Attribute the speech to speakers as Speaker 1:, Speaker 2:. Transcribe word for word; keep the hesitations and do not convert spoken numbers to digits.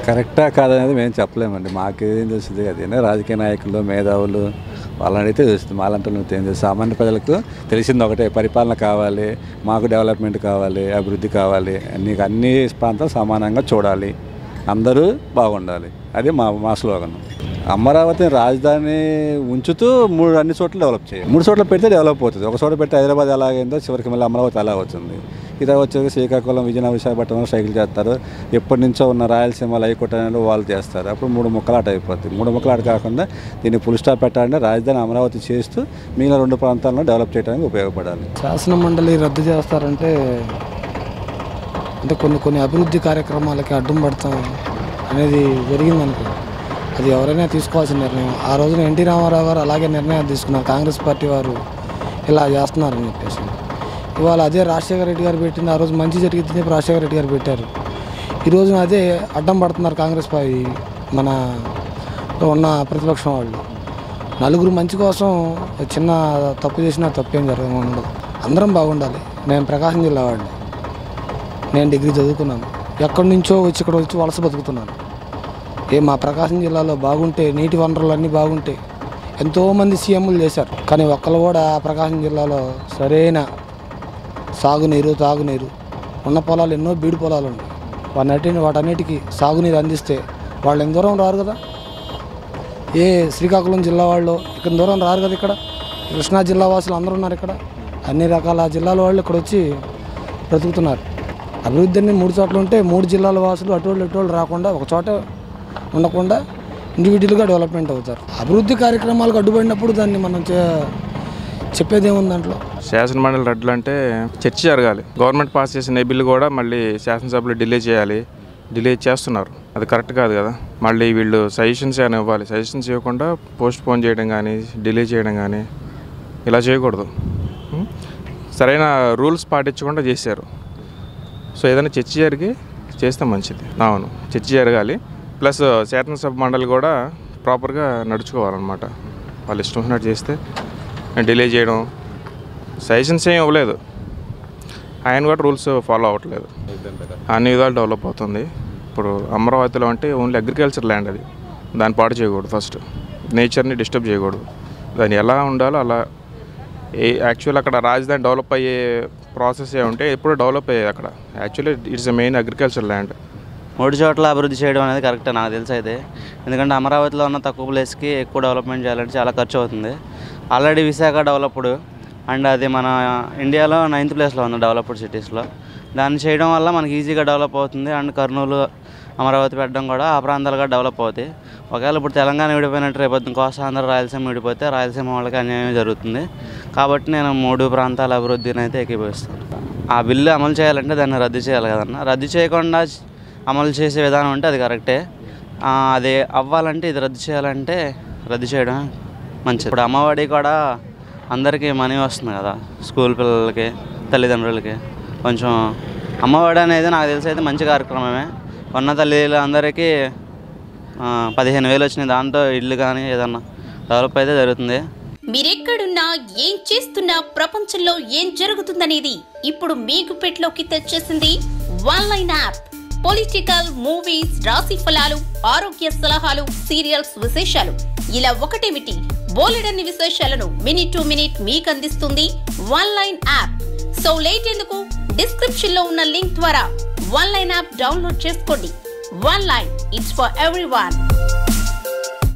Speaker 1: కరెక్టా కాదనేది మేము చెప్పలేమండి. మాకేం తెలుస్తుంది? అదేనా రాజకీయ నాయకులు, మేధావులు వాళ్ళనైతే తెలుస్తుంది. మాలంటే ఏం తెలుసు? సామాన్య ప్రజలకు తెలిసింది ఒకటే, పరిపాలన కావాలి, మాకు డెవలప్మెంట్ కావాలి, అభివృద్ధి కావాలి, నీకు అన్ని ప్రాంతాలు సమానంగా చూడాలి, అందరూ బాగుండాలి. అది మా మా స్లోగన్. అమరావతిని రాజధాని ఉంచుతూ మూడు అన్ని చోట్ల డెవలప్ చేయాలి. మూడు చోట్ల పెడితే డెవలప్ అవుతుంది. ఒక చోట పెడితే హైదరాబాద్ ఎలాగైందో చివరికి మళ్ళీ అమరావతి అలా అవుతుంది. ఇలా వచ్చేసి శ్రీకాకుళం, విజయనగరం, విశాఖపట్నంలో సైకిల్ చేస్తారు. ఎప్పటి నుంచో ఉన్న రాయలసీమలో హైకోటలో వాళ్ళు చేస్తారు. అప్పుడు మూడు ముక్కలాట అయిపోతుంది. మూడు ముక్కలాట కాకుండా దీన్ని ఫుల్ స్టాప్ పెట్టాలంటే రాజధాని అమరావతి చేస్తూ మిగిలిన రెండు ప్రాంతాలను డెవలప్ చేయడానికి ఉపయోగపడాలి.
Speaker 2: శాసన మండలి రద్దు చేస్తారంటే అంటే కొన్ని కొన్ని అభివృద్ధి కార్యక్రమాలకి అడ్డం పడతాం అనేది జరిగిందనుకో, అది ఎవరైనా తీసుకోవాల్సిన నిర్ణయం. ఆ రోజున ఎన్టీ రామారావు గారు అలాగే నిర్ణయాలు తీసుకున్నారు. కాంగ్రెస్ పార్టీ వారు ఇలా చేస్తున్నారని చెప్పేసి ఇవాళ అదే రాజశేఖర రెడ్డి గారు పెట్టింది. ఆ రోజు మంచి జరిగింది చెప్పి రాజశేఖర రెడ్డి గారు పెట్టారు. ఈ రోజున అదే అడ్డం పడుతున్నారు కాంగ్రెస్ పార్టీ, మన ఉన్న ప్రతిపక్షం వాళ్ళు. నలుగురు మంచి కోసం చిన్న తప్పు చేసినా తప్పేం జరగదు, ఉండదు. అందరం బాగుండాలి. నేను ప్రకాశం జిల్లా వాడిని, నేను డిగ్రీ చదువుకున్నాను. ఎక్కడి నుంచో వచ్చి ఇక్కడ వచ్చి వలస బతుకుతున్నాను. ఏ మా ప్రకాశం జిల్లాలో బాగుంటే, నీటి వనరులు అన్నీ బాగుంటే ఎంతోమంది సీఎంలు చేశారు. కానీ ఒక్కరు కూడా ప్రకాశం జిల్లాలో సరైన సాగునీరు, తాగునీరు, ఉన్న పొలాలు ఎన్నో బీడు పొలాలు ఉన్నాయి. వాటి వాటన్నిటికీ సాగునీరు అందిస్తే వాళ్ళు ఎంత దూరం రారు కదా. ఏ శ్రీకాకుళం జిల్లా వాళ్ళు ఇక్కడ దూరం రారు కదా. ఇక్కడ కృష్ణా జిల్లా వాసులు అందరూ ఉన్నారు. ఇక్కడ అన్ని రకాల జిల్లాల వాళ్ళు ఇక్కడ వచ్చి బ్రతుకుతున్నారు. అభివృద్ధి అన్ని మూడు చోట్ల ఉంటే మూడు జిల్లాల వాసులు అటువంటి ఇటువంటి రాకుండా ఒక చోట ఉండకుండా ఇండివిజువల్గా డెవలప్మెంట్ అవుతారు. అభివృద్ధి కార్యక్రమాలకు అడ్డుపడినప్పుడు దాన్ని మనం చెప్పేది ఏముంది దాంట్లో?
Speaker 3: శాసనమండలి రద్దులు అంటే చర్చ జరగాలి. గవర్నమెంట్ పాస్ చేసిన ఏ బిల్లు కూడా మళ్ళీ శాసనసభలో డిలే చేయాలి. డిలే చేస్తున్నారు, అది కరెక్ట్ కాదు కదా. మళ్ళీ వీళ్ళు సజెషన్స్ ఏమైనా ఇవ్వాలి. సజెషన్స్ ఇవ్వకుండా పోస్ట్ పోన్ చేయడం కానీ, డిలే చేయడం కానీ ఇలా చేయకూడదు. సరైన రూల్స్ పాటించకుండా చేశారు. సో ఏదైనా చర్చ జరిగి చేస్తే మంచిది. అవును, చర్చ జరగాలి. ప్లస్ శాసనసభ మండలి కూడా ప్రాపర్గా నడుచుకోవాలన్నమాట. వాళ్ళు ఇష్టం వచ్చినట్టు చేస్తే డిలే చేయడం, సజెషన్స్ ఏం ఇవ్వలేదు. ఆయన కూడా రూల్స్ ఫాలో అవ్వట్లేదు. అన్ని విధాలు డెవలప్ అవుతుంది. ఇప్పుడు అమరావతిలో అంటే ఓన్లీ అగ్రికల్చర్ ల్యాండ్, అది దాన్ని పాడు చేయకూడదు. ఫస్ట్ నేచర్ని డిస్టర్బ్ చేయకూడదు. దాన్ని ఎలా ఉండాలో అలా. ఏ యాక్చువల్ అక్కడ రాజధాని డెవలప్ అయ్యే ప్రాసెస్ ఏ ఉంటే ఎప్పుడూ డెవలప్ అయ్యాయి అక్కడ. Actually it's a main agriculture land.
Speaker 4: మూడు చోట్ల అభివృద్ధి చేయడం అనేది కరెక్టే నాకు తెలిసి అయితే. ఎందుకంటే అమరావతిలో ఉన్న తక్కువ ప్లేస్కి ఎక్కువ డెవలప్మెంట్ చేయాలంటే చాలా ఖర్చు అవుతుంది. ఆల్రెడీ విశాఖ డెవలప్డ్ అండ్ అది మన ఇండియాలో నైన్త్ ప్లేస్లో ఉంది డెవలప్డ్ సిటీస్లో. దాన్ని చేయడం వల్ల మనకి ఈజీగా డెవలప్ అవుతుంది. అండ్ కర్నూలు, అమరావతి పెట్టడం కూడా ఆ ప్రాంతాలుగా డెవలప్ అవుతాయి. ఒకవేళ ఇప్పుడు తెలంగాణ విడిపోయినట్టు రేపు కోస్తాంధ్ర, రాయలసీమ విడిపోతే రాయలసీమ వాళ్ళకి అన్యాయం జరుగుతుంది. కాబట్టి నేను మూడు ప్రాంతాల అభివృద్ధిని అయితే ఏకీభవిస్తాను. ఆ బిల్లు అమలు చేయాలంటే దాన్ని రద్దు చేయాలి కదన్న. రద్దు చేయకుండా అమలు చేసే విధానం అంటే అది కరెక్టే. అది అవ్వాలంటే ఇది రద్దు చేయాలంటే రద్దు చేయడం మంచిది. ఇప్పుడు అమ్మఒడి కూడా అందరికీ మనీ వస్తుంది కదా, స్కూల్ పిల్లలకి, తల్లిదండ్రులకి. కొంచెం అమ్మఒడి అనేది నాకు తెలిసి అయితే మంచి కార్యక్రమమే. ఉన్న తల్లిదండ్రులందరికీ పదిహేను వేలు వచ్చినాయి. దాంతో ఇల్లు కానీ ఏదన్నా డెవలప్ అయితే జరుగుతుంది.
Speaker 5: మీరెక్కడున్నా ఏం చేస్తున్నా ప్రపంచంలో ఏం జరుగుతుందనేది ఇప్పుడు మీకు పెట్లోకి తెచ్చేసింది one line app. Political, movies, రాశి ఫలాలు, ఆరోగ్య సలహాలు, సీరియల్స్ విశేషాలు, ఇలా ఒకటేమిటి బోలెడన్ని విశేషాలను మినిట్ టు మినిట్ మీకు అందిస్తుంది one line app. So late ఎందుకు, డిస్క్రిప్షన్ లో ఉన్న లింక్ ద్వారా వన్ లైన్ యాప్ డౌన్లోడ్ చేసుకోండి. One line, it's for everyone.